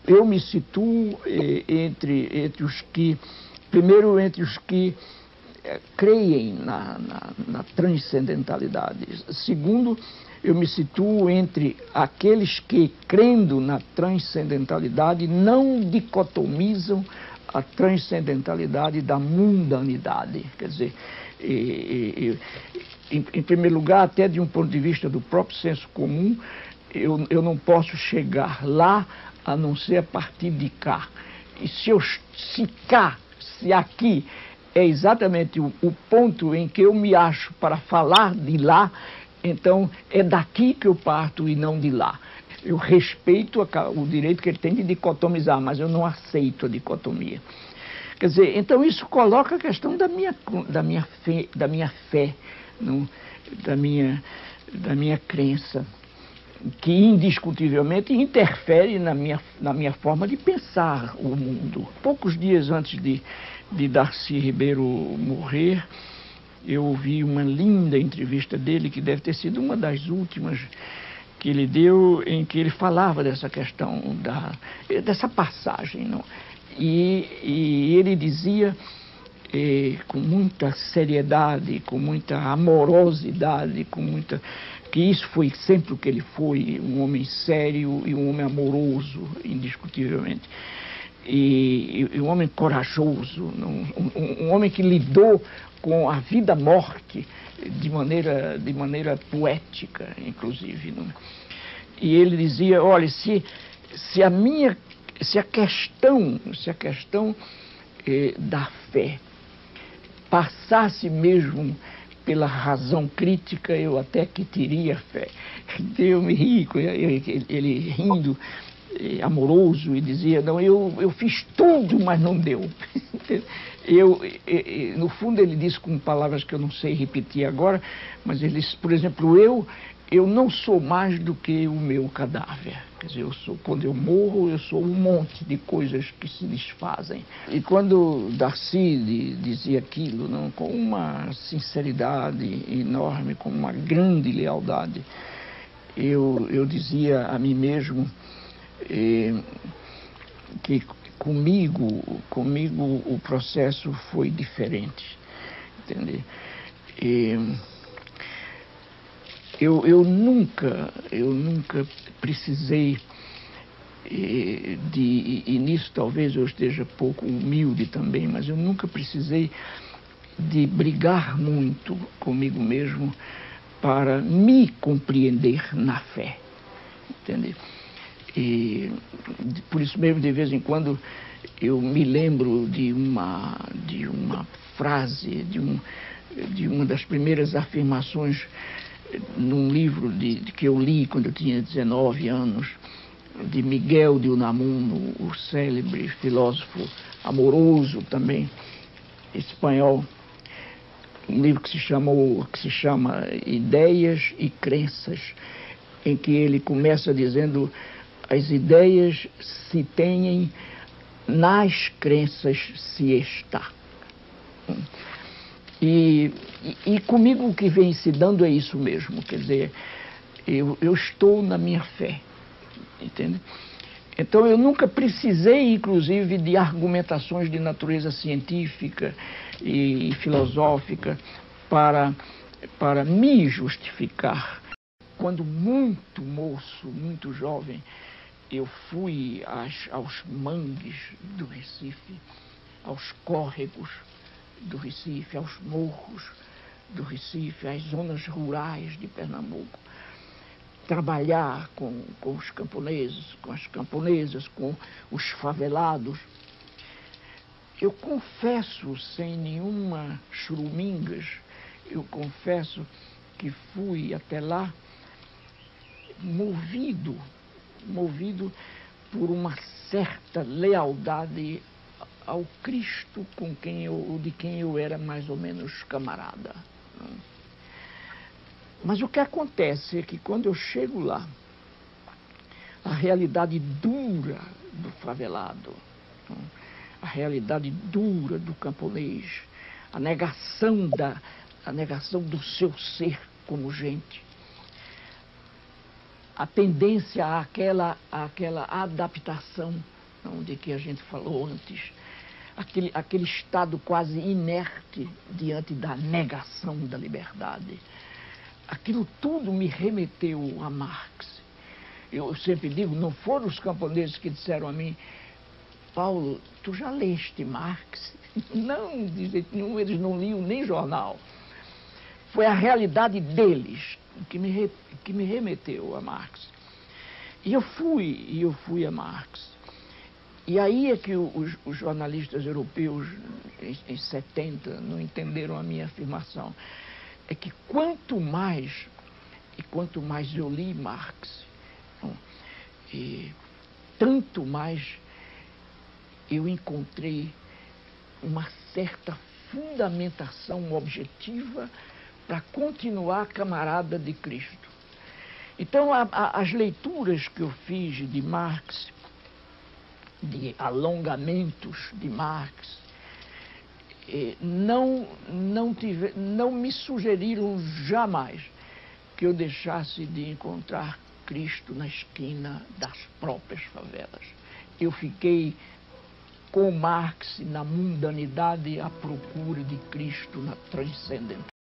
eu me situo entre os que, primeiro, entre os que creem na transcendentalidade. Segundo, eu me situo entre aqueles que, crendo na transcendentalidade, não dicotomizam a transcendentalidade da mundanidade. Quer dizer, em primeiro lugar, até de um ponto de vista do próprio senso comum, eu não posso chegar lá a não ser a partir de cá. E se aqui é exatamente o ponto em que eu me acho para falar de lá, então é daqui que eu parto e não de lá. Eu respeito o direito que ele tem de dicotomizar, mas eu não aceito a dicotomia. Quer dizer, então isso coloca a questão da minha fé, da minha crença, que indiscutivelmente interfere na minha forma de pensar o mundo. Poucos dias antes de Darcy Ribeiro morrer, eu ouvi uma linda entrevista dele, que deve ter sido uma das últimas que ele deu, em que ele falava dessa questão, dessa passagem, não? E ele dizia, com muita seriedade, com muita amorosidade, que isso foi sempre o que ele foi, um homem sério e um homem amoroso, indiscutivelmente. E um homem corajoso, um homem que lidou com a vida-morte de maneira poética, inclusive. Não? E ele dizia, olha, se a questão da fé passasse mesmo pela razão crítica, eu até que teria fé. Eu me ri, ele rindo, amoroso, e dizia, não, eu fiz tudo, mas não deu. No fundo ele disse com palavras que eu não sei repetir agora, mas ele disse, por exemplo, eu não sou mais do que o meu cadáver. Quer dizer, quando eu morro, eu sou um monte de coisas que se desfazem. E quando Darcy dizia aquilo, não, com uma sinceridade enorme, com uma grande lealdade, eu dizia a mim mesmo que comigo o processo foi diferente, entende? Eu nunca precisei e nisso talvez eu esteja pouco humilde também, mas eu nunca precisei de brigar muito comigo mesmo para me compreender na fé, entende? E por isso mesmo, de vez em quando, eu me lembro de uma frase, de uma das primeiras afirmações num livro que eu li quando eu tinha 19 anos, de Miguel de Unamuno, o célebre filósofo amoroso também, espanhol, um livro que se chama Ideias e Crenças, em que ele começa dizendo: as ideias se têm, nas crenças se está. E comigo o que vem se dando é isso mesmo, quer dizer, eu estou na minha fé, entende? Então eu nunca precisei, inclusive, de argumentações de natureza científica e filosófica para me justificar. Quando muito moço, muito jovem, eu fui aos mangues do Recife, aos córregos do Recife, aos morros do Recife, às zonas rurais de Pernambuco, trabalhar com os camponeses, com as camponesas, com os favelados. Eu confesso, sem nenhuma churumingas, eu confesso que fui até lá movido por uma certa lealdade ao Cristo de quem eu era mais ou menos camarada. Mas o que acontece é que quando eu chego lá, a realidade dura do favelado, a realidade dura do camponês, a negação do seu ser como gente, a tendência àquela adaptação de que a gente falou antes, aquele estado quase inerte diante da negação da liberdade. Aquilo tudo me remeteu a Marx. Eu sempre digo, não foram os camponeses que disseram a mim: Paulo, tu já leste Marx? Não, de jeito nenhum, eles não liam nem jornal. Foi a realidade deles que me remeteu a Marx. E eu fui a Marx. E aí é que os jornalistas europeus, em 70, não entenderam a minha afirmação. É que quanto mais eu li Marx, tanto mais eu encontrei uma certa fundamentação objetiva para continuar camarada de Cristo. Então, as leituras que eu fiz de Marx, de alongamentos de Marx, não me sugeriram jamais que eu deixasse de encontrar Cristo na esquina das próprias favelas. Eu fiquei com Marx na mundanidade à procura de Cristo na transcendentalidade.